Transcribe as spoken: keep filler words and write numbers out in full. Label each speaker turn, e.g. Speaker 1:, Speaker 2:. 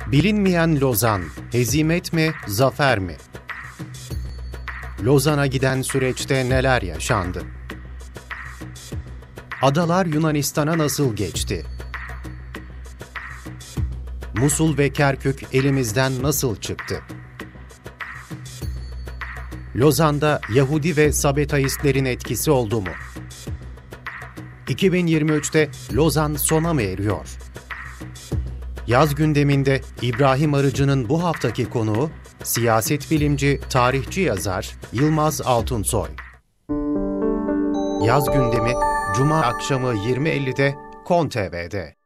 Speaker 1: Bilinmeyen Lozan, hezimet mi, zafer mi? Lozan'a giden süreçte neler yaşandı? Adalar Yunanistan'a nasıl geçti? Musul ve Kerkük elimizden nasıl çıktı? Lozan'da Yahudi ve Sabetaistlerin etkisi oldu mu? iki bin yirmi üçte Lozan sona mı eriyor? Yaz gündeminde İbrahim Arıcı'nın bu haftaki konuğu, siyaset bilimci, tarihçi yazar Yılmaz Altunsoy. Yaz gündemi, Cuma akşamı yirmi ellide Kon T V'de.